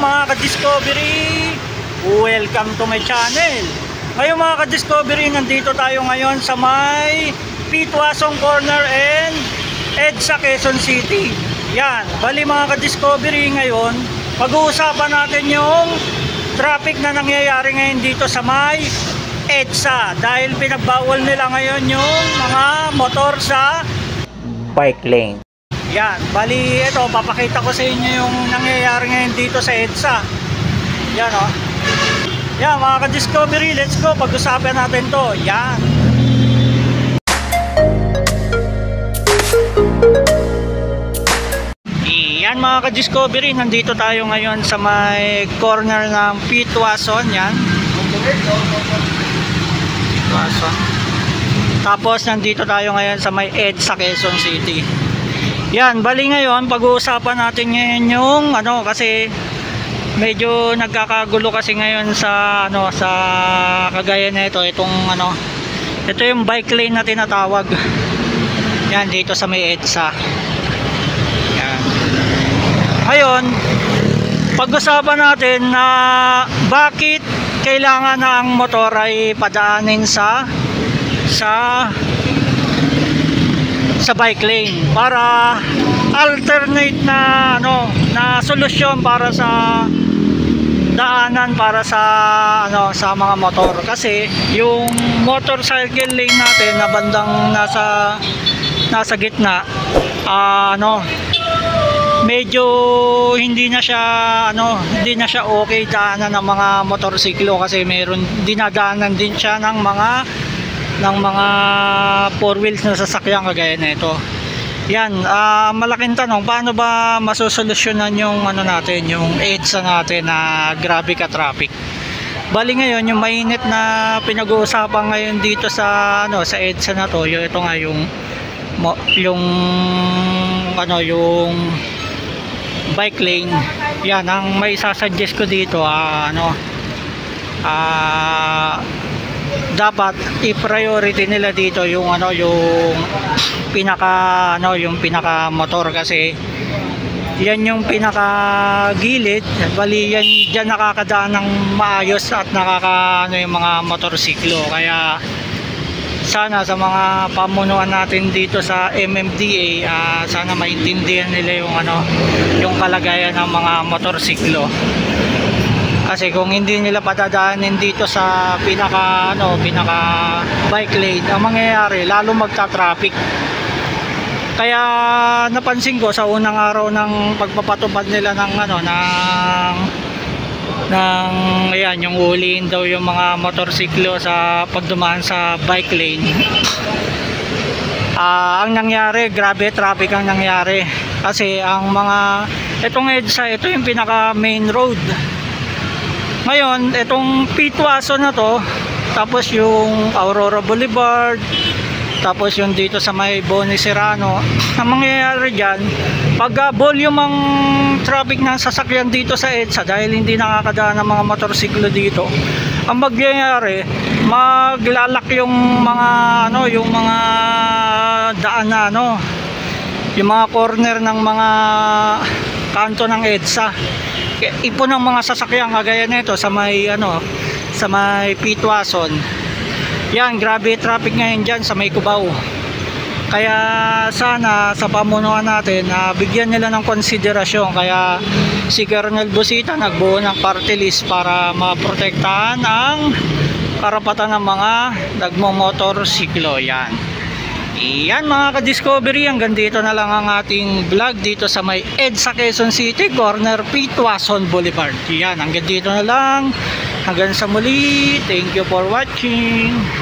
mga ka-discovery, welcome to my channel. Ngayon mga ka-discovery, nandito tayo ngayon sa may Pitwasong Corner and EDSA Quezon City. Yan, bali mga ka-discovery, ngayon pag-uusapan natin yung traffic na nangyayari ngayon dito sa may EDSA, dahil pinagbawal nila ngayon yung mga motor sa bike lane. Yan, bali ito, papakita ko sa inyo yung nangyayari ngayon dito sa EDSA. Yan o. Yan mga ka-discovery, let's go, pag-usapan natin to. Yan. Yan mga ka-discovery, nandito tayo ngayon sa may corner ng Pitwason. Yan. Pitwason. Tapos nandito tayo ngayon sa may EDSA Quezon City. Yan, bali ngayon pag-uusapan natin ngayon yung kasi medyo nagkakagulo kasi ngayon sa sa kagaya na itong ito yung bike lane na tinatawag. Yan, dito sa may EDSA. Yan. Ngayon, pag-usapan natin na bakit kailangan na ang motor ay padaanin sa bike lane para alternate na na solusyon para sa daanan para sa sa mga motor, kasi yung motorcycle lane natin na bandang nasa gitna medyo hindi na siya okay daanan ng mga motorsiklo, kasi meron dinadaanan din siya ng mga four wheels na sasakyan kagaya na ito. Yan, malaking tanong, paano ba masusolusyonan yung natin, yung EDSA natin na grabe ka traffic. Bali ngayon, yung mainit na pinag-uusapan ngayon dito sa sa EDSA na to, ito nga yung bike lane. Yan, ang may sasuggest ko dito, dapat i-priority nila dito yung yung pinaka motor, kasi yan yung pinaka gilid. Bali yan diyan nakakadaan ng maayos at yung mga motorsiklo. Kaya sana sa mga pamunuan natin dito sa MMDA, sana maintindihan nila yung kalagayan ng mga motorsiklo. Kasi kung hindi nila padadaanin dito sa pinaka bike lane, ang mangyayari lalo magta-traffic. Kaya napansin ko sa unang araw ng pagpapatupad nila ayan, yung huliin daw yung mga motorsiklo sa pagdumaan sa bike lane. Ang nangyari, grabe traffic ang nangyari, kasi itong EDSA, ito yung pinaka main road. Ngayon, itong Pitwason na to, tapos yung Aurora Boulevard, tapos yung dito sa may Boni Serrano, ang mangyayari dyan, pag volume ang traffic ng sasakyan dito sa EDSA, dahil hindi nakakadaan ng mga motorsiklo dito, ang mangyayari, maglalak yung mga yung mga daan na yung mga corner ng mga kanto ng EDSA. Ipon ng mga sasakyan kagaya nito sa may sa may Pitwason. Yan, grabe traffic ngayon dyan sa may Cubao. Kaya sana sa pamunuan natin bigyan nila ng konsiderasyon. Kaya si Colonel Busita nagbuo ng party list para maprotektahan ang karapatan ng mga nagmomotorsiklo. Yan. Yan mga ka-discovery, hanggang dito na lang ang ating vlog dito sa may EDSA Quezon City, corner Pitwason Boulevard. Yan, hanggang dito na lang. Hanggang sa muli. Thank you for watching.